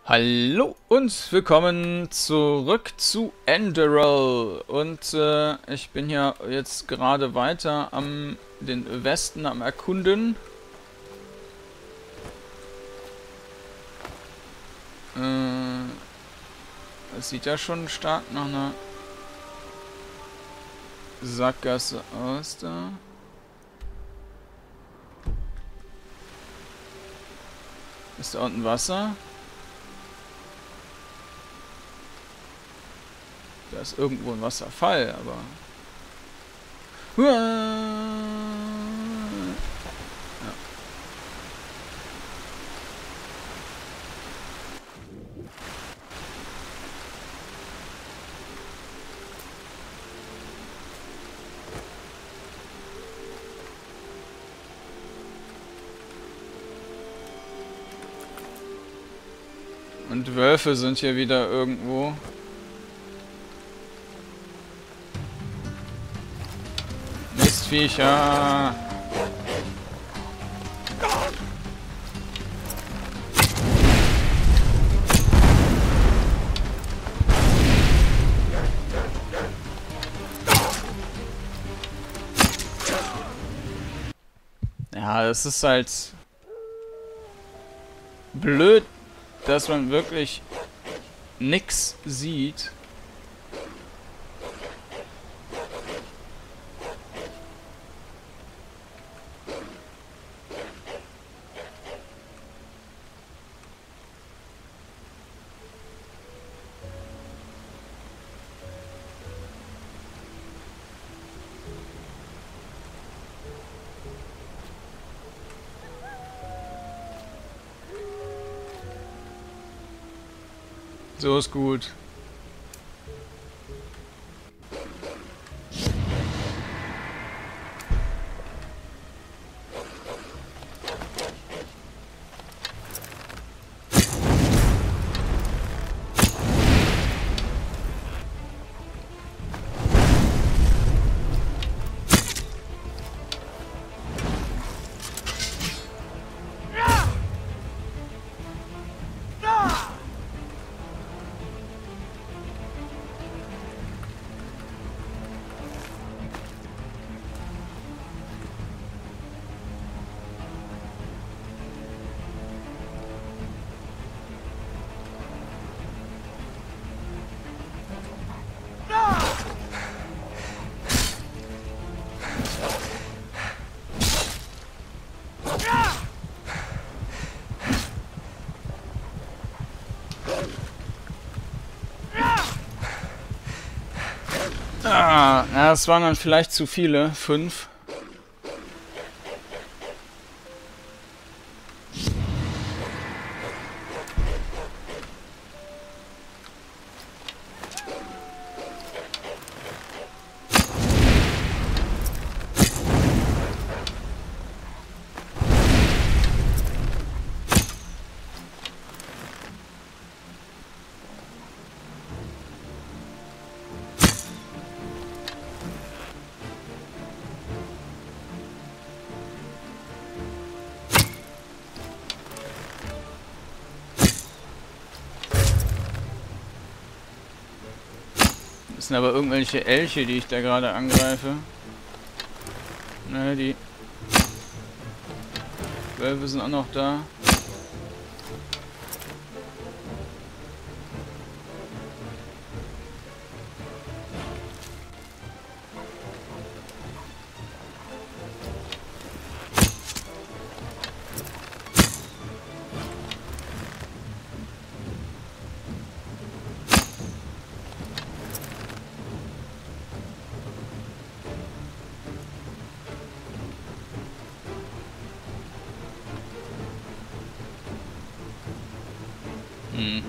Hallo und willkommen zurück zu Enderal. Und ich bin hier jetzt gerade weiter am den Westen am Erkunden. Es sieht ja schon stark nach einer Sackgasse aus da. Ist da unten Wasser? Da ist irgendwo ein Wasserfall, aber... Ja. Und Wölfe sind hier wieder irgendwo. Mistviecher. Ja, das ist halt blöd, dass man wirklich nix sieht. So ist gut. Ah, ja, das waren dann vielleicht zu viele. 5. Das sind aber irgendwelche Elche, die ich da gerade angreife. Ne, die Wölfe sind auch noch da. Hm.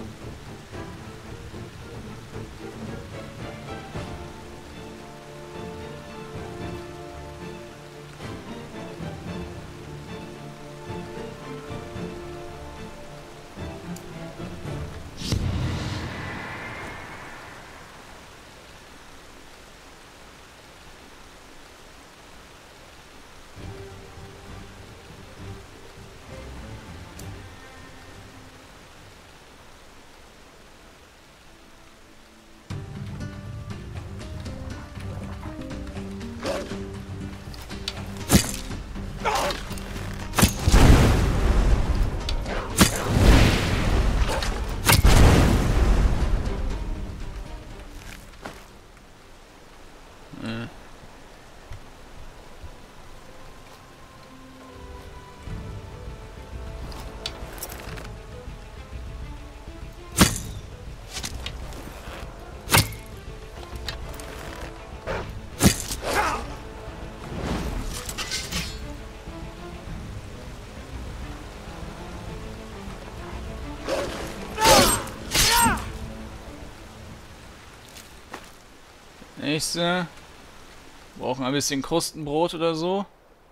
Nächste. Brauchen ein bisschen Krustenbrot oder so.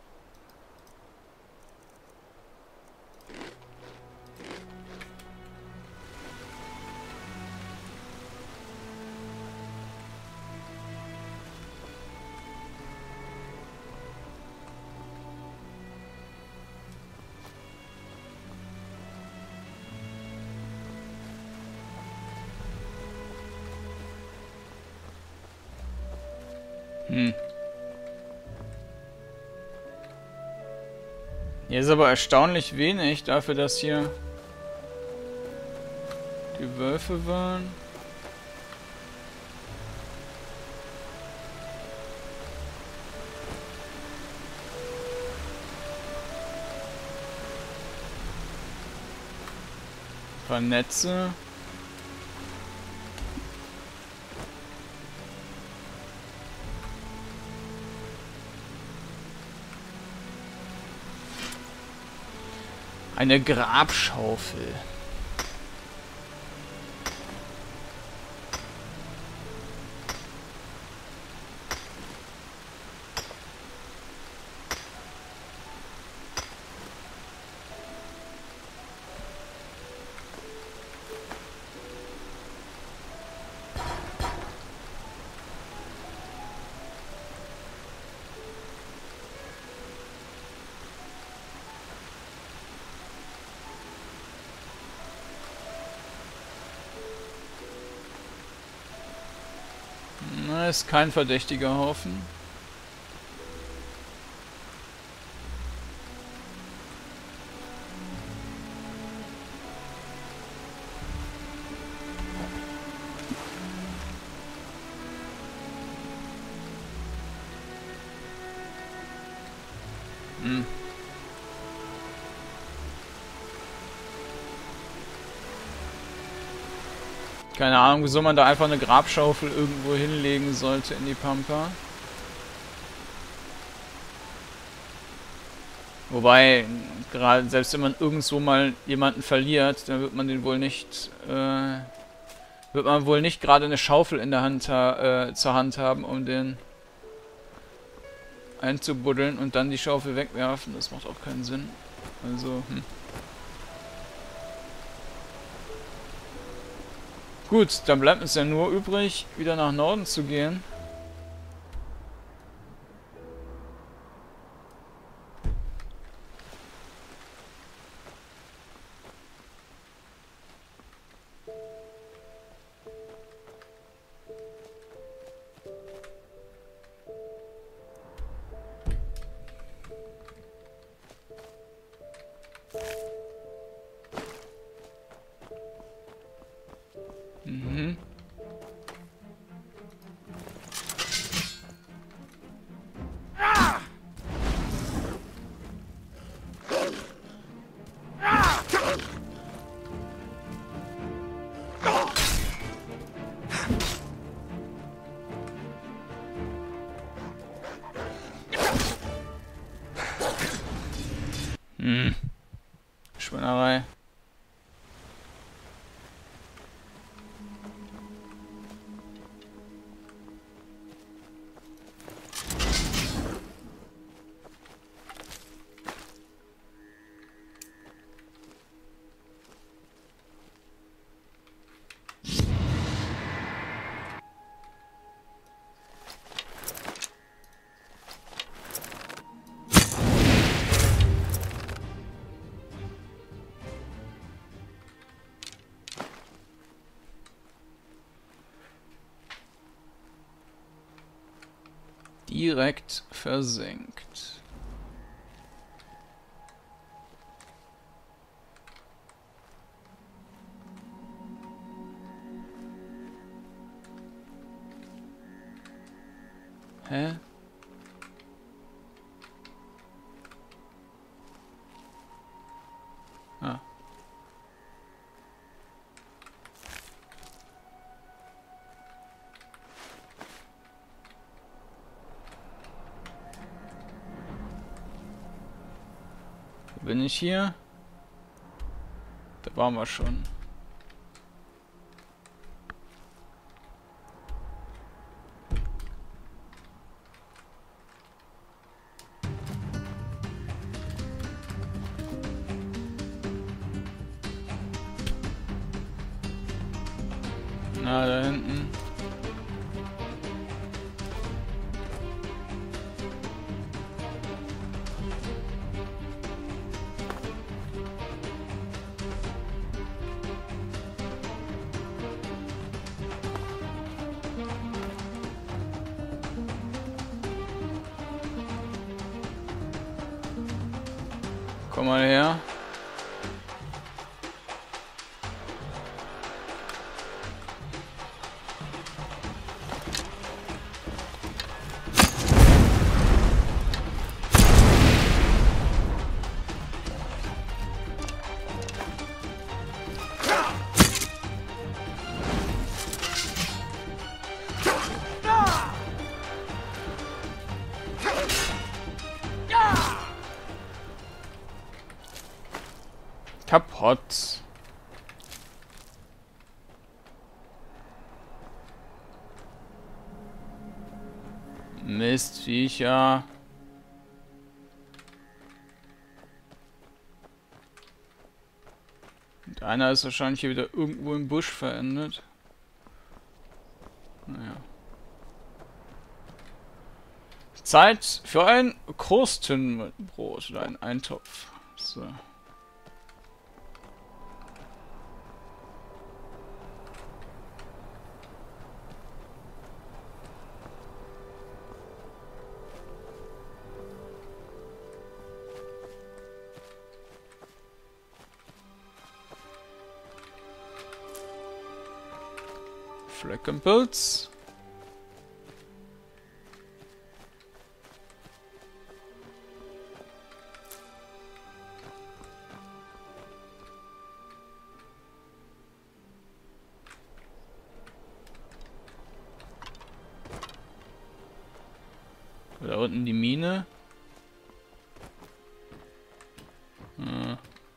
Hier ist aber erstaunlich wenig dafür, dass hier die Wölfe waren. Ein paar Netze. Eine Grabschaufel. Na, ist kein verdächtiger Haufen. Keine Ahnung, wieso man da einfach eine Grabschaufel irgendwo hinlegen sollte in die Pampa. Wobei, gerade selbst wenn man irgendwo mal jemanden verliert, dann wird man den wohl nicht, wird man wohl nicht gerade eine Schaufel in der Hand zur Hand haben, um den einzubuddeln und dann die Schaufel wegwerfen. Das macht auch keinen Sinn. Also, Gut, dann bleibt uns ja nur übrig, wieder nach Norden zu gehen. Mhm. Schweinerei. Direkt versenkt. Hä? Ah. Bin ich hier? Da waren wir schon. Na, da hinten. Komm mal her. Kaputt. Mistviecher. Und einer ist wahrscheinlich hier wieder irgendwo im Busch verendet. Naja. Zeit für ein Krustenbrot oder ein Eintopf. So. Fleckenpilz. Da unten die Mine. Hm.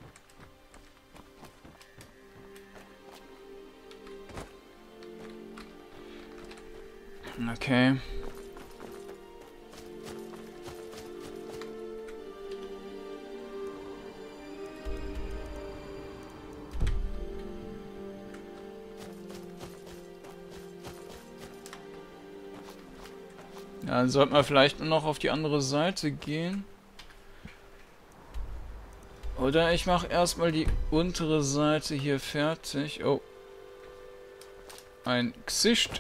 Okay. Ja, dann sollten wir vielleicht nur noch auf die andere Seite gehen. Oder ich mache erstmal die untere Seite hier fertig. Oh. Ein Gesicht.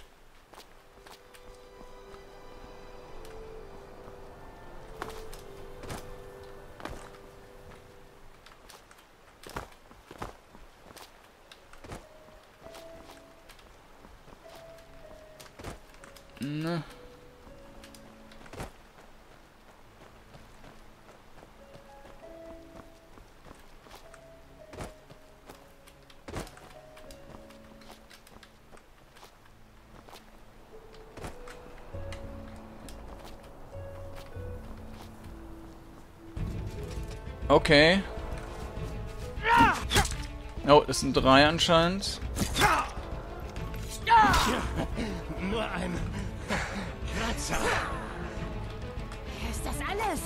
Ne. Okay. Oh, das sind 3 anscheinend. Nur ein Kratzer. Ist das alles?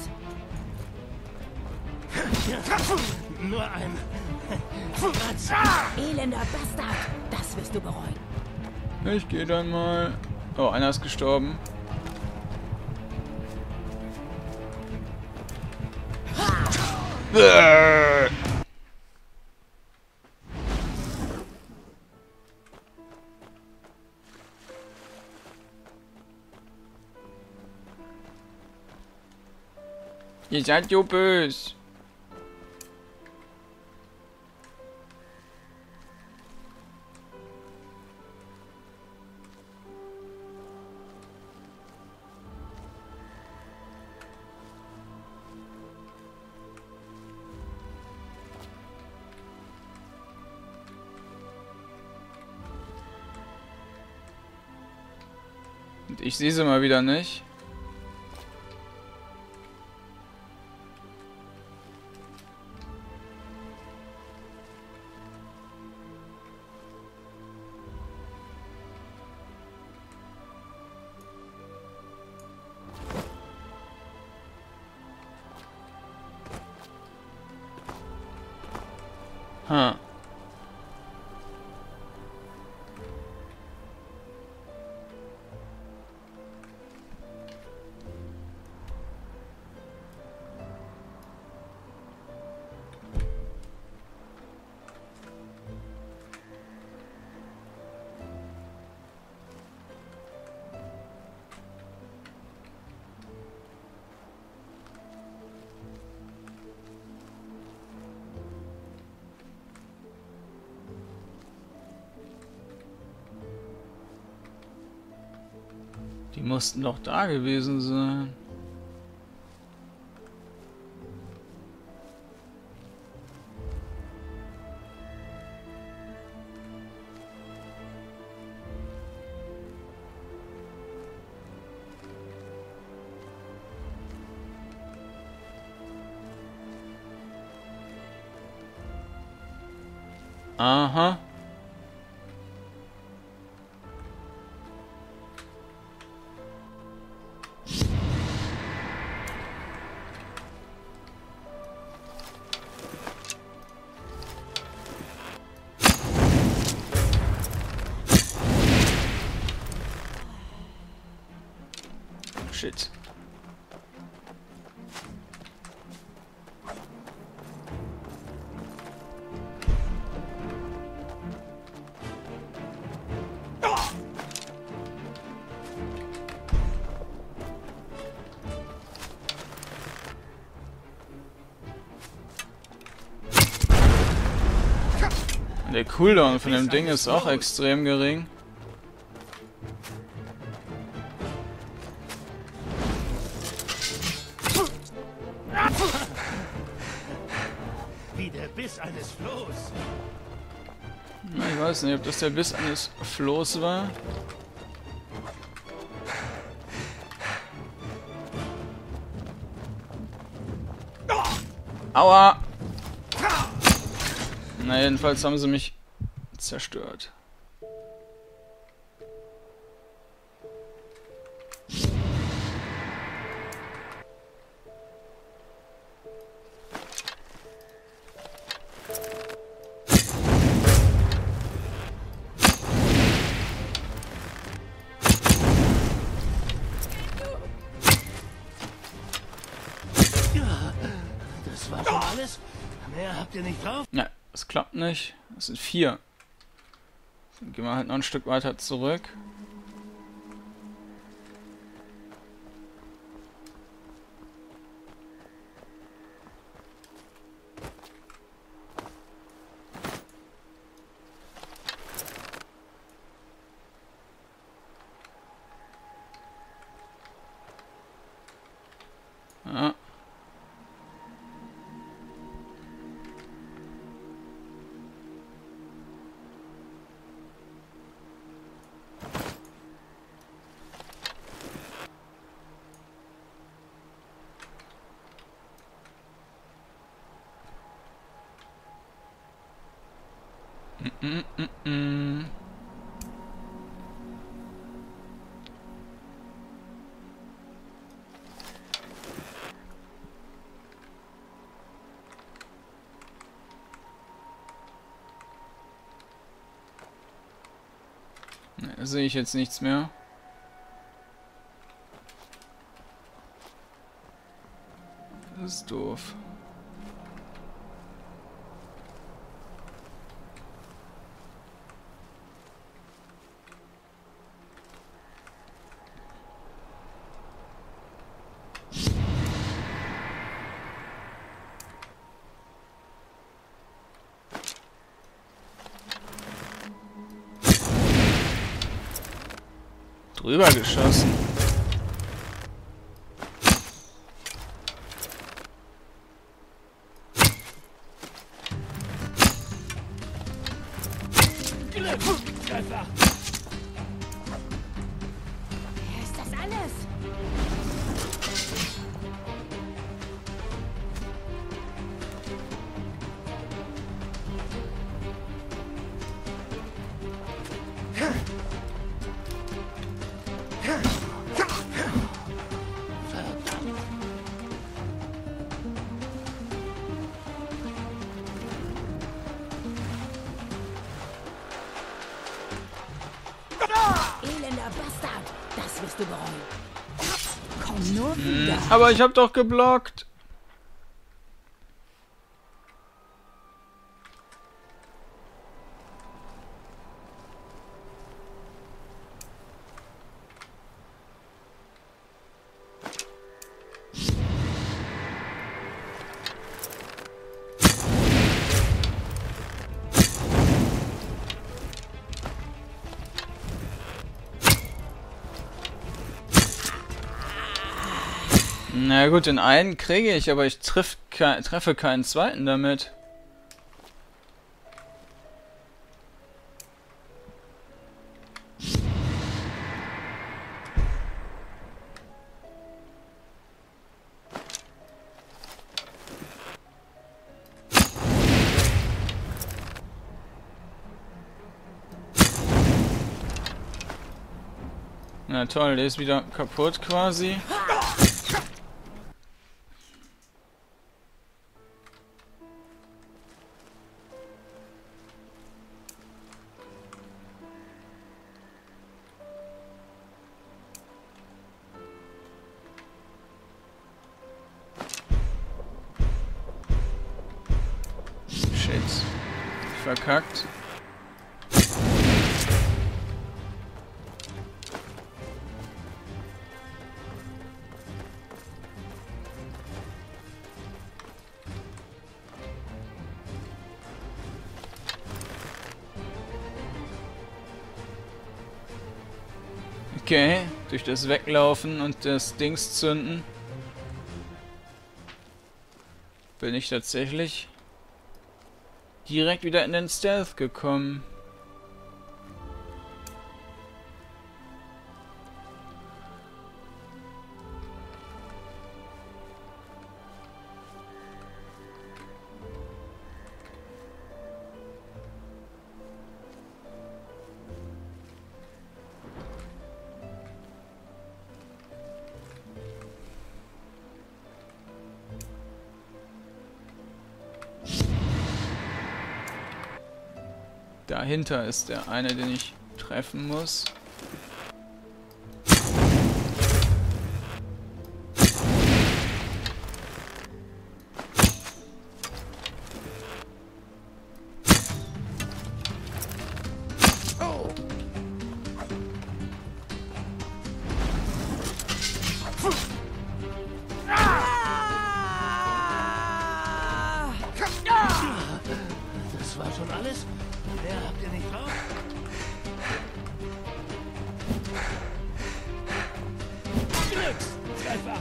Nur ein Kratzer. Elender Bastard. Das wirst du bereuen. Ich gehe dann mal. Oh, einer ist gestorben. Ihr seid so böse. Und ich sehe sie mal wieder nicht. Die mussten doch da gewesen sein. Aha. Shit. Der Cooldown von dem Ding ist auch extrem gering. Wie der Biss eines Flohs. Na, ich weiß nicht, ob das der Biss eines Flohs war. Aua! Na, jedenfalls haben sie mich zerstört. Das war schon alles? Mehr habt ihr nicht drauf? Ja, das klappt nicht. Das sind 4. Dann gehen wir halt noch ein Stück weiter zurück. Ja. Ne, sehe ich jetzt nichts mehr. Das ist doof. Drüber geschossen. Treffer. Ist das alles? Elender Bastard! Das wirst du bereuen. Komm nur wieder. Aber ich hab doch geblockt. Na gut, den einen kriege ich, aber ich treffe keinen zweiten damit. Na toll, der ist wieder kaputt quasi. Shit. Verkackt. Okay, durch das Weglaufen und das Dings zünden bin ich tatsächlich direkt wieder in den Stealth gekommen. Dahinter ist der eine, den ich treffen muss. Das war schon alles? Mehr habt ihr nicht drauf? Glückstreffer!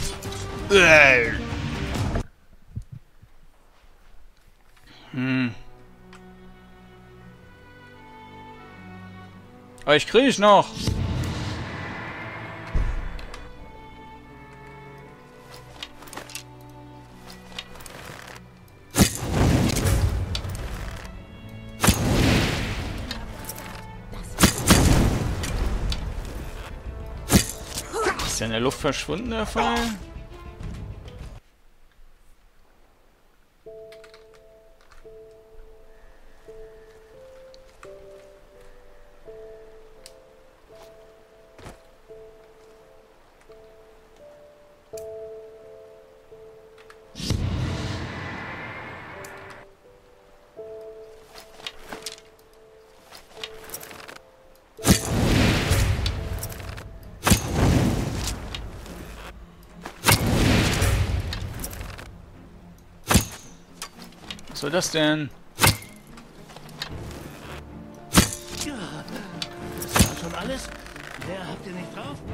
Aber ich kriege noch. Ist der in der Luft verschwunden, der Fall? Was soll das denn? Ja, das war schon alles? Mehr habt ihr nicht drauf?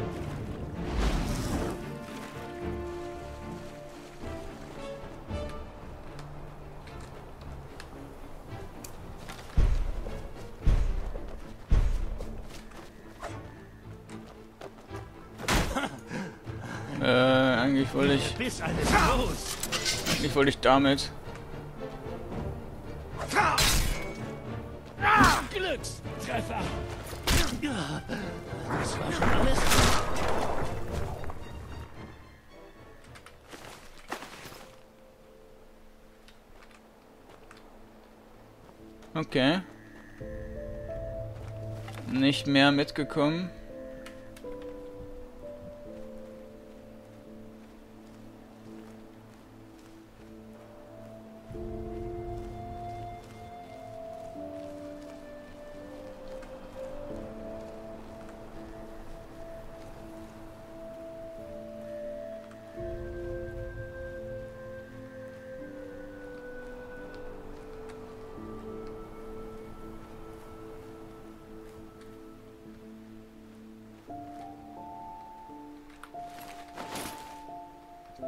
Eigentlich wollte ich... Bis eines Floß! Eigentlich wollte ich damit... Glückstreffer! Ja, das war schon alles? Okay. Nicht mehr mitgekommen.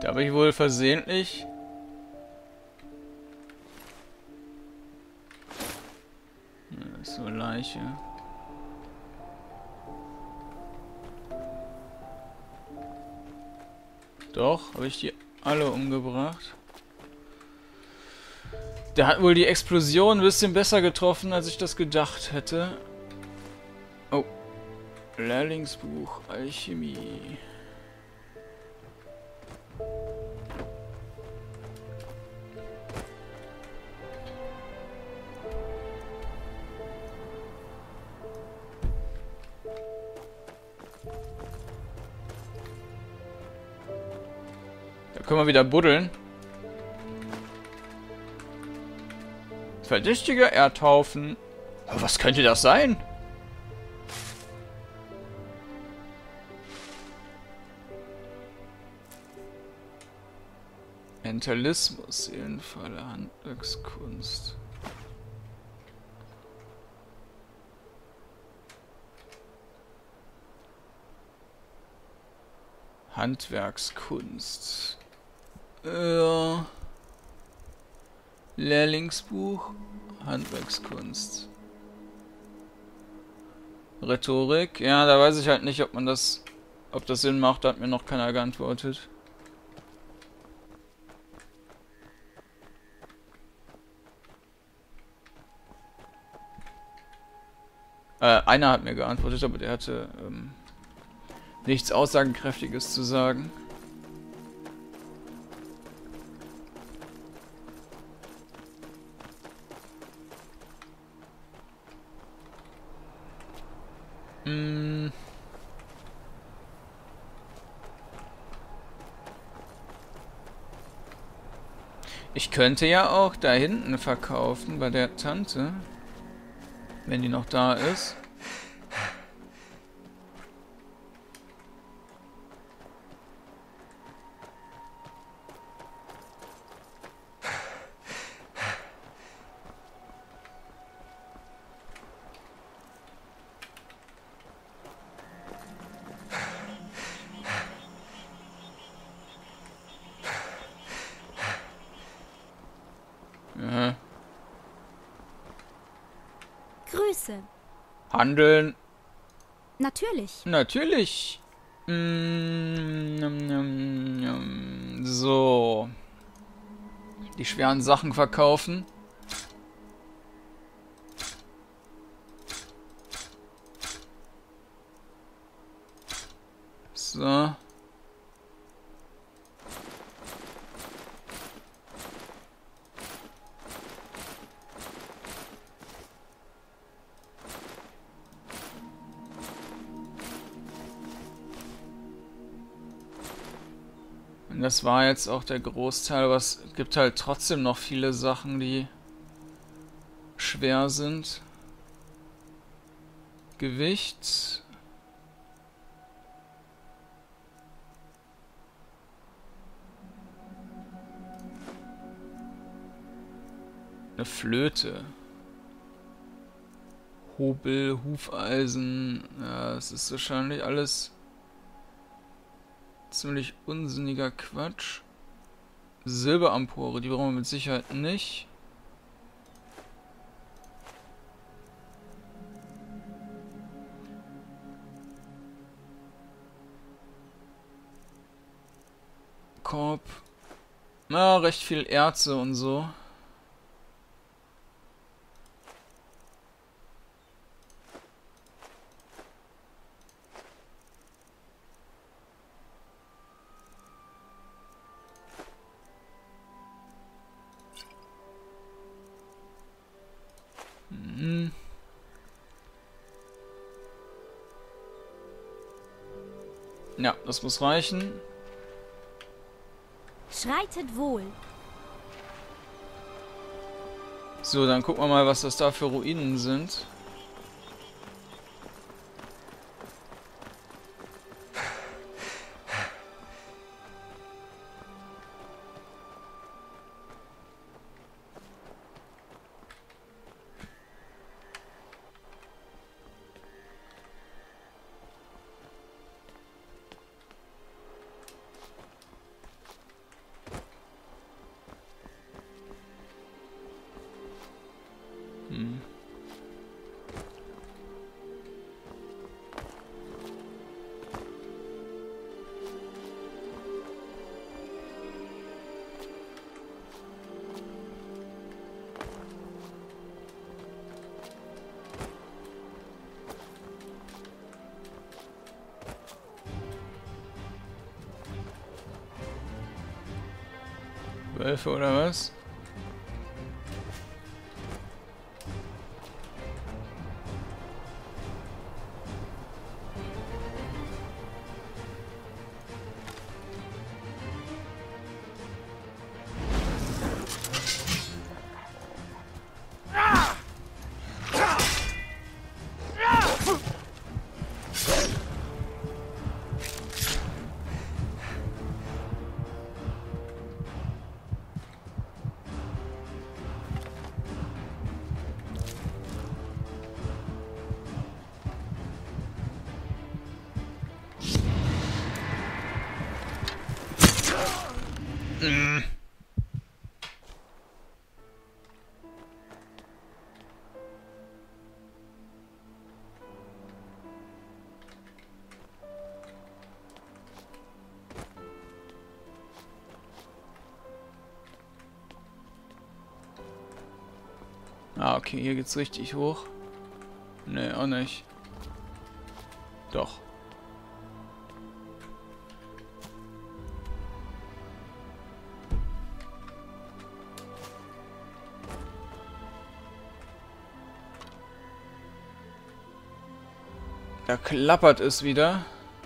Da habe ich wohl versehentlich... Das ist so eine Leiche. Doch, habe ich die alle umgebracht. Der hat wohl die Explosion ein bisschen besser getroffen, als ich das gedacht hätte. Oh. Lehrlingsbuch Alchemie. Da können wir wieder buddeln. Verdächtiger Erdhaufen. Aber was könnte das sein? Mentalismus, Seelenfalle, Handwerkskunst. Handwerkskunst. Ja. Lehrlingsbuch, Handwerkskunst. Rhetorik. Ja, da weiß ich halt nicht, ob das Sinn macht. Da hat mir noch keiner geantwortet. Einer hat mir geantwortet, aber der hatte nichts Aussagenkräftiges zu sagen. Ich könnte ja auch da hinten verkaufen bei der Tante, wenn die noch da ist. Ja. Grüße. Handeln. Natürlich. Natürlich. So. Die schweren Sachen verkaufen. So. Und das war jetzt auch der Großteil, aber es gibt halt trotzdem noch viele Sachen, die schwer sind. Gewicht. Eine Flöte. Hobel, Hufeisen. Ja, es ist wahrscheinlich alles ziemlich unsinniger Quatsch. Silberampore, die brauchen wir mit Sicherheit nicht. Korb. Na, recht viel Erze und so. Ja, das muss reichen. Schreitet wohl. So, dann gucken wir mal, was das da für Ruinen sind. Wölfe oder was? Ah, okay, hier geht's richtig hoch. Ne, auch nicht. Doch. Da klappert es wieder.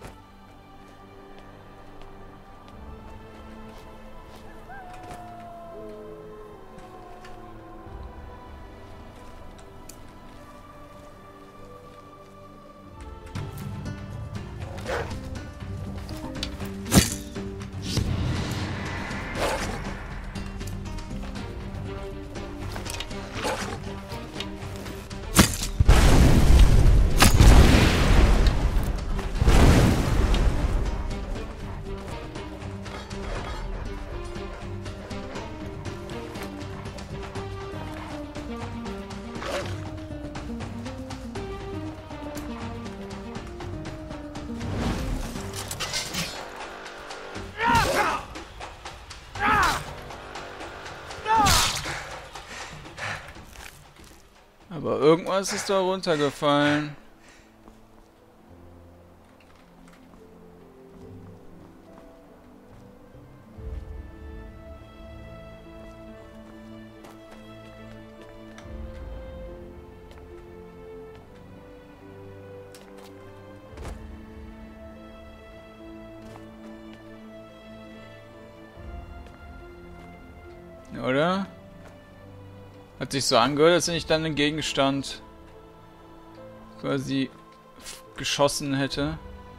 Aber irgendwas ist da runtergefallen. Oder? Hat sich so angehört, als wenn ich dann einen Gegenstand quasi geschossen hätte.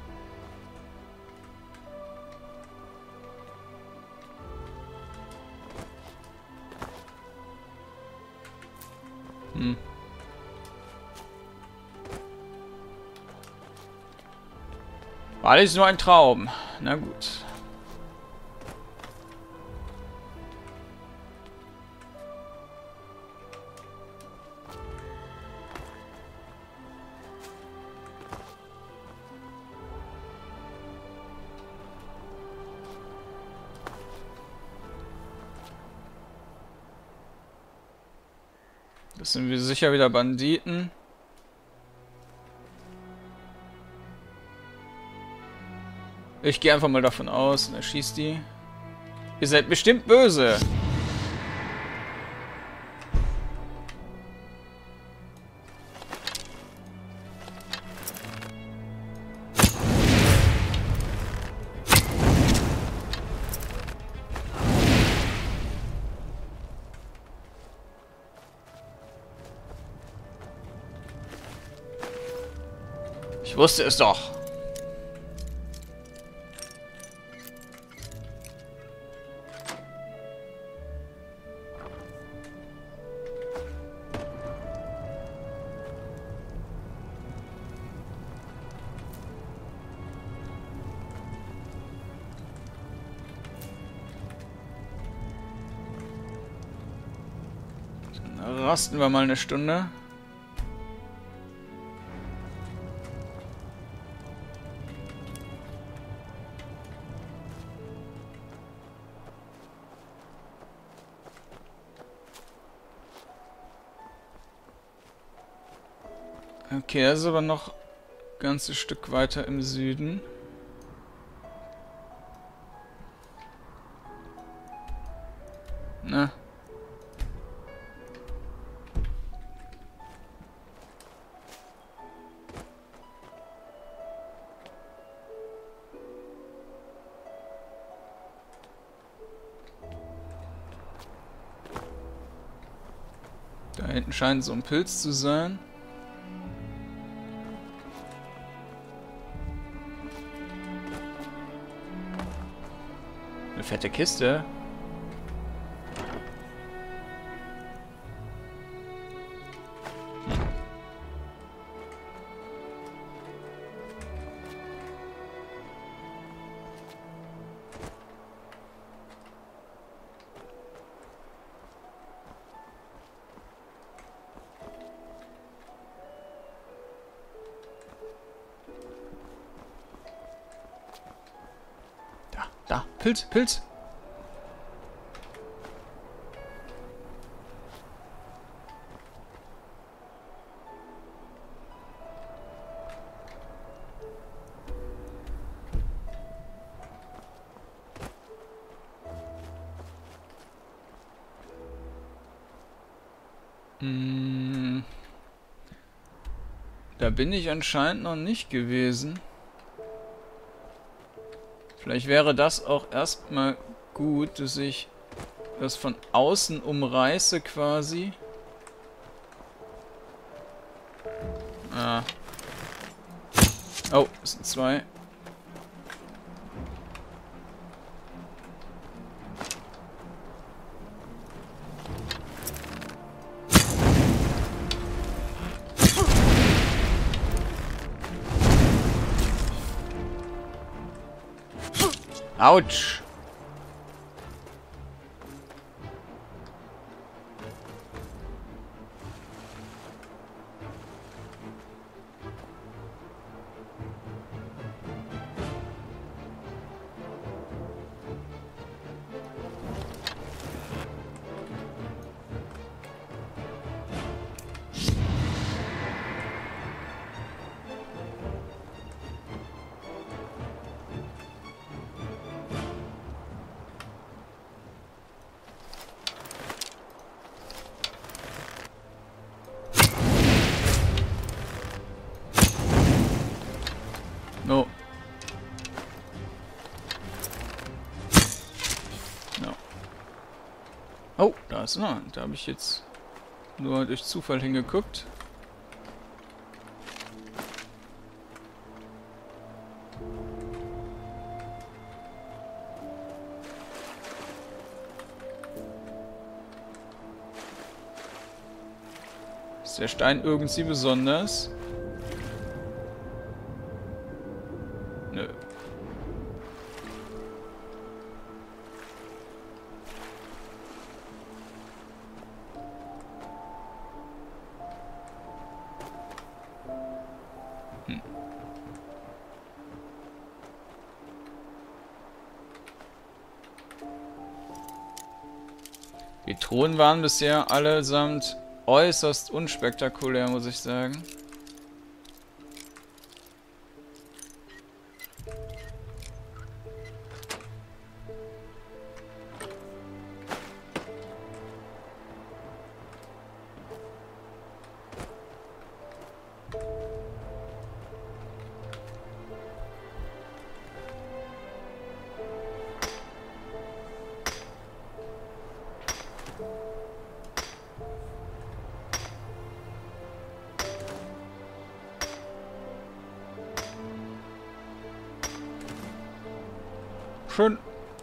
War alles nur ein Traum. Na gut. Das sind wir sicher wieder Banditen. Ich gehe einfach mal davon aus und er schießt die. Ihr seid bestimmt böse. Ich wusste es doch. Dann rasten wir mal eine Stunde. Okay, er ist aber noch ein ganzes Stück weiter im Süden. Na. Da hinten scheint so ein Pilz zu sein. Eine fette Kiste. Da, Pilz, Pilz. Da bin ich anscheinend noch nicht gewesen. Vielleicht wäre das auch erstmal gut, dass ich das von außen umreiße quasi. Ah. Oh, es sind zwei. Autsch! No. No. Oh, da ist noch. Da habe ich jetzt nur durch Zufall hingeguckt. Ist der Stein irgendwie besonders? Nö. Die Thronen waren bisher allesamt äußerst unspektakulär, muss ich sagen. Schön.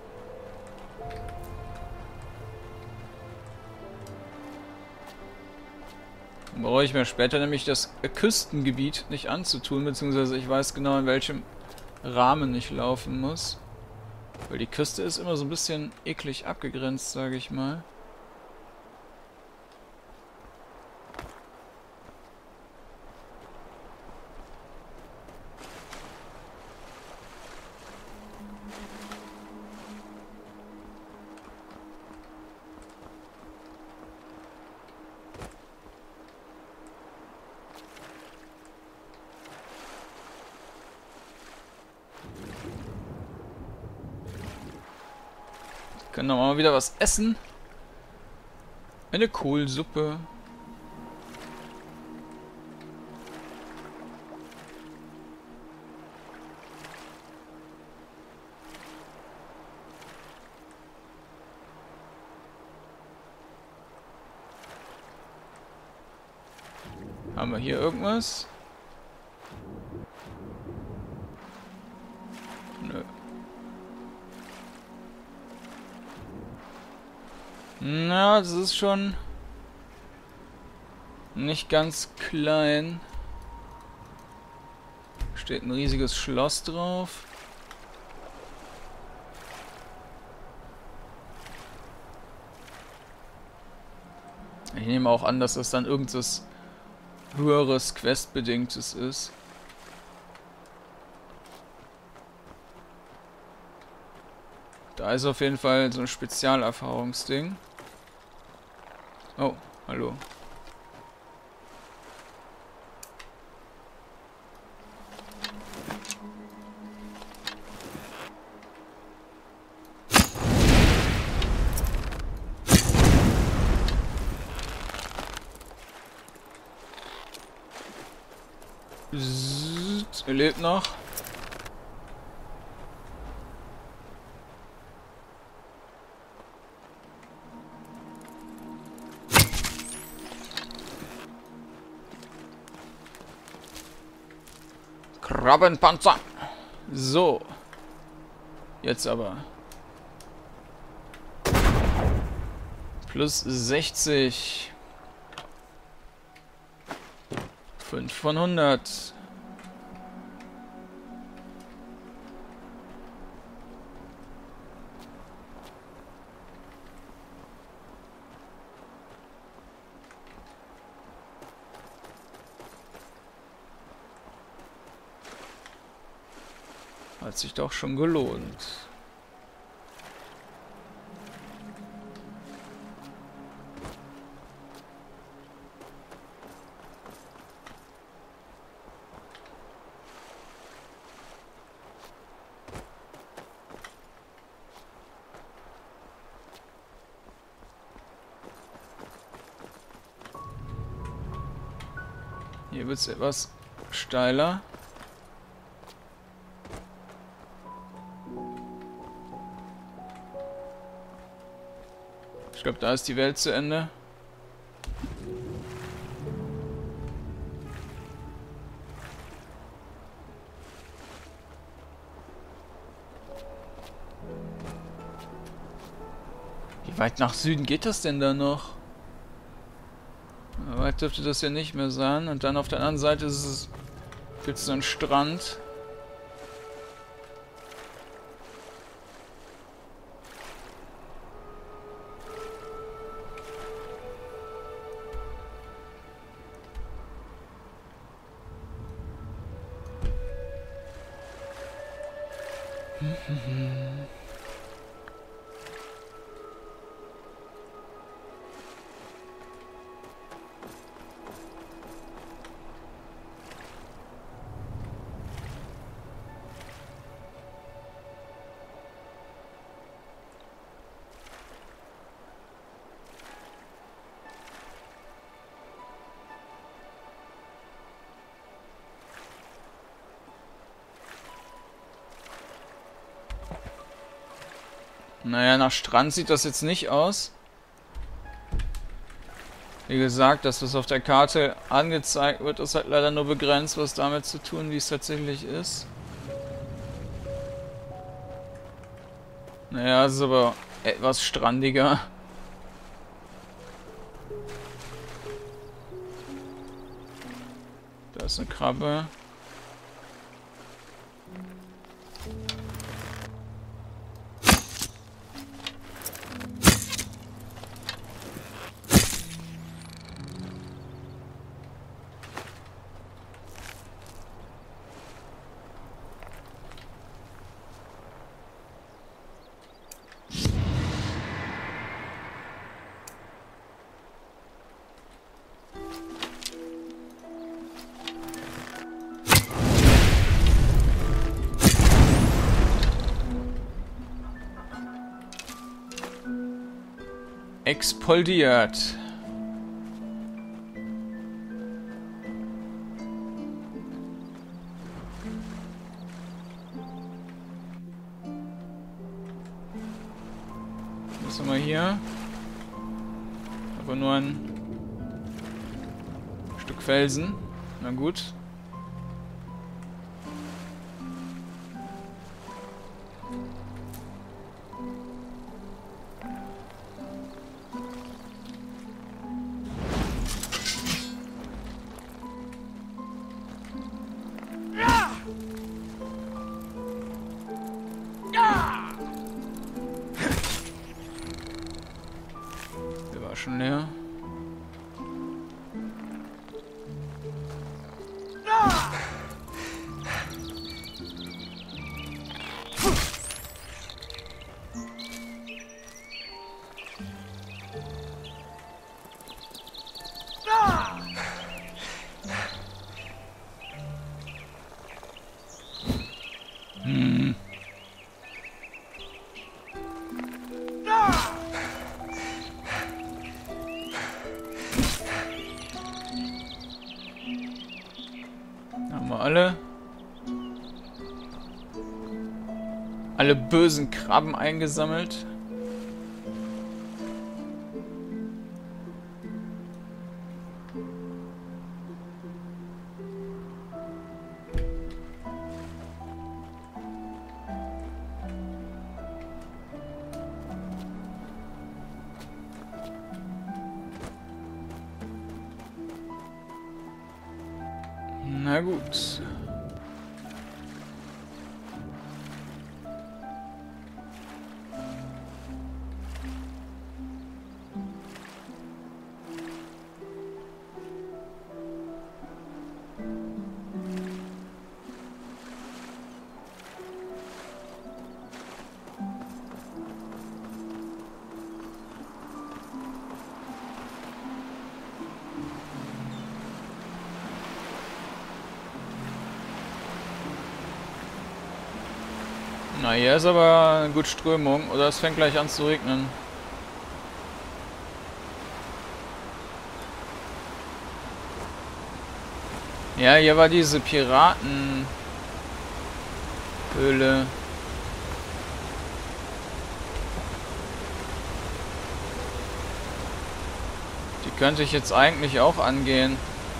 Dann brauche ich mir später nämlich das Küstengebiet nicht anzutun, beziehungsweise ich weiß genau, in welchem Rahmen ich laufen muss. Weil die Küste ist immer so ein bisschen eklig abgegrenzt, sage ich mal. Können wir mal wieder was essen. Eine Kohlsuppe. Haben wir hier irgendwas? Nö. Na, das ist schon nicht ganz klein. Steht ein riesiges Schloss drauf. Ich nehme auch an, dass das dann irgendwas höheres Questbedingtes ist. Da ist auf jeden Fall so ein Spezialerfahrungsding. Oh, hallo. Er lebt noch. Krabbenpanzer. So. Jetzt aber. Plus 60. 5 von 100. Hat sich doch schon gelohnt. Hier wird es etwas steiler. Ich glaube, da ist die Welt zu Ende. Wie weit nach Süden geht das denn da noch? Weit dürfte das ja nicht mehr sein. Und dann auf der anderen Seite gibt es so einen Strand. Naja, nach Strand sieht das jetzt nicht aus. Wie gesagt, das, was auf der Karte angezeigt wird, ist halt leider nur begrenzt, was damit zu tun, wie es tatsächlich ist. Naja, es ist aber etwas strandiger. Da ist eine Krabbe. Explodiert. Was haben wir hier? Aber nur ein Stück Felsen. Na gut. Der war schon leer. Haben wir alle bösen Krabben eingesammelt. Na gut. Na, hier ist aber gut Strömung. Oder es fängt gleich an zu regnen. Ja, hier war diese Piratenhöhle. Die könnte ich jetzt eigentlich auch angehen.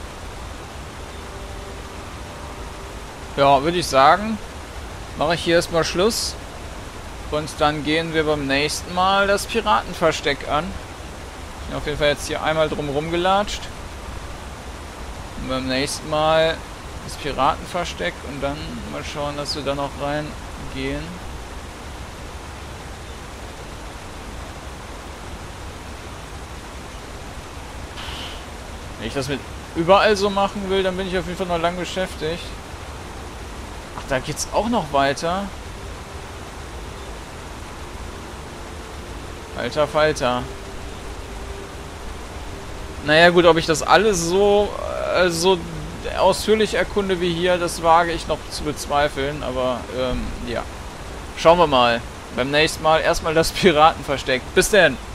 Ja, würde ich sagen, mache ich hier erstmal Schluss. Und dann gehen wir beim nächsten Mal das Piratenversteck an. Ich bin auf jeden Fall jetzt hier einmal drum gelatscht. Und beim nächsten Mal das Piratenversteck und dann mal schauen, dass wir da noch reingehen. Wenn ich das mit überall so machen will, dann bin ich auf jeden Fall noch lang beschäftigt. Ach, da geht's auch noch weiter. Alter Falter. Naja gut, ob ich das alles so ausführlich erkunde wie hier, das wage ich noch zu bezweifeln. Aber ja, schauen wir mal. Beim nächsten Mal erstmal das Piratenversteck. Bis denn!